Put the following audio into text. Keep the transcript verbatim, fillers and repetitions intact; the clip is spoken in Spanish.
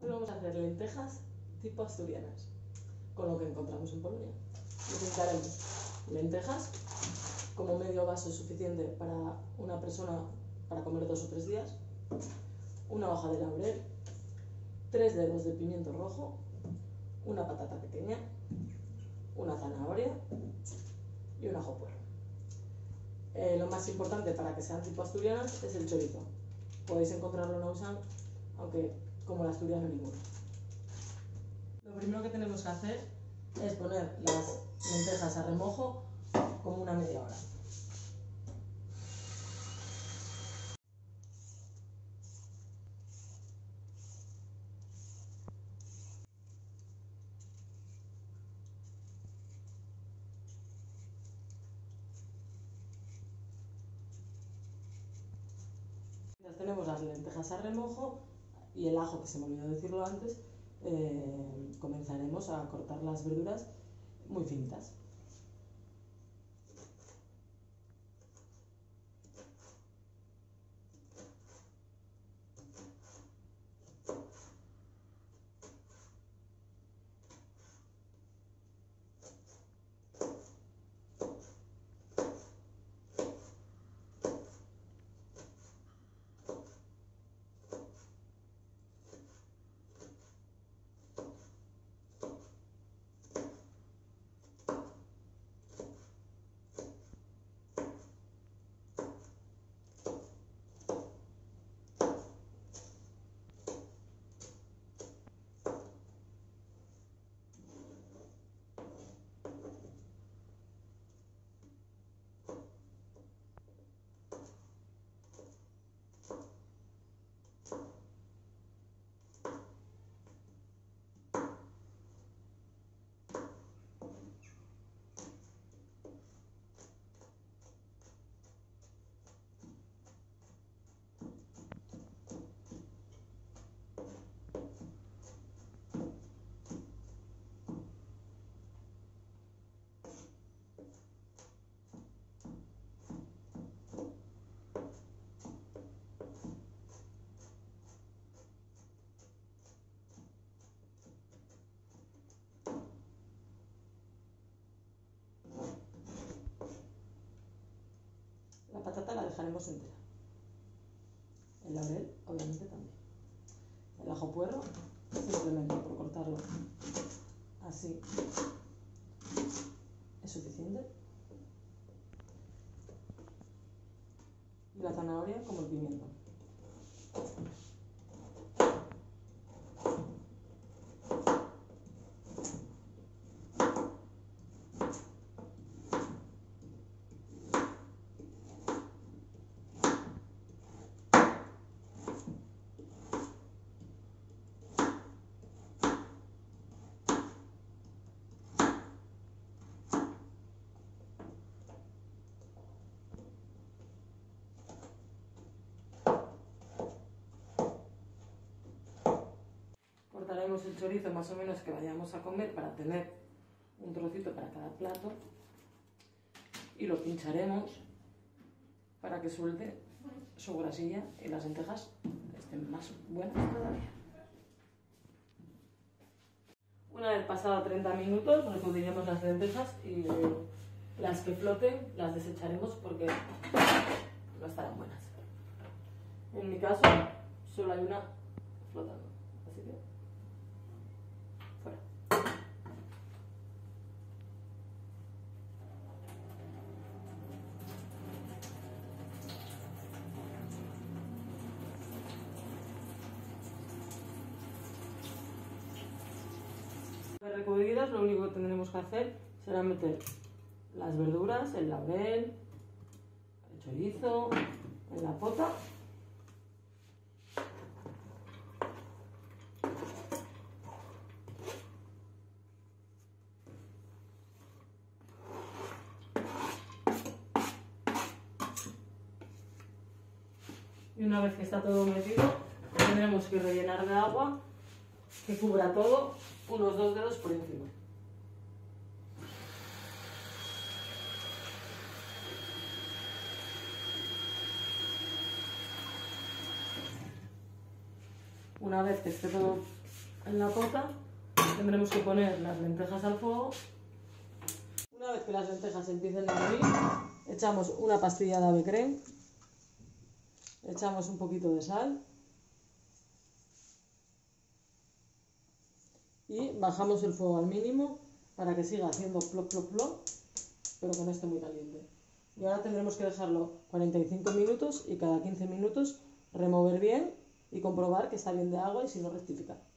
Hoy vamos a hacer lentejas tipo asturianas, con lo que encontramos en Polonia. Necesitaremos lentejas, como medio vaso es suficiente para una persona para comer dos o tres días, una hoja de laurel, tres dedos de pimiento rojo, una patata pequeña, una zanahoria y un ajo puerro. Eh, lo más importante para que sean tipo asturianas es el chorizo. Podéis encontrarlo en Auchan, aunque como el asturiano ninguno. Lo primero que tenemos que hacer es poner las lentejas a remojo como una media hora. Mientras tenemos las lentejas a remojo y el ajo, que se me olvidó decirlo antes, eh, comenzaremos a cortar las verduras muy finitas. La patata la dejaremos entera. El laurel, obviamente, también. El ajo puerro, simplemente por cortarlo así es suficiente. Y la zanahoria como el pimiento. Cortaremos el chorizo más o menos que vayamos a comer para tener un trocito para cada plato y lo pincharemos para que suelte su grasilla y las lentejas estén más buenas todavía. Una vez pasado treinta minutos recudiremos las lentejas y las que floten las desecharemos porque no estarán buenas. En mi caso solo hay una flotando, así que fuera. Recudidas, lo único que tendremos que hacer será meter las verduras, el laurel, el chorizo, en la pota. Y una vez que está todo metido, tendremos que rellenar de agua que cubra todo, unos dos dedos por encima. Una vez que esté todo En la pota tendremos que poner las lentejas al fuego. Una vez que las lentejas empiecen a hervir, echamos una pastilla de ave creme, echamos un poquito de sal y bajamos el fuego al mínimo para que siga haciendo plop, plop, plop, pero que no esté muy caliente. Y ahora tendremos que dejarlo cuarenta y cinco minutos y cada quince minutos remover bien y comprobar que está bien de agua y si no rectificar.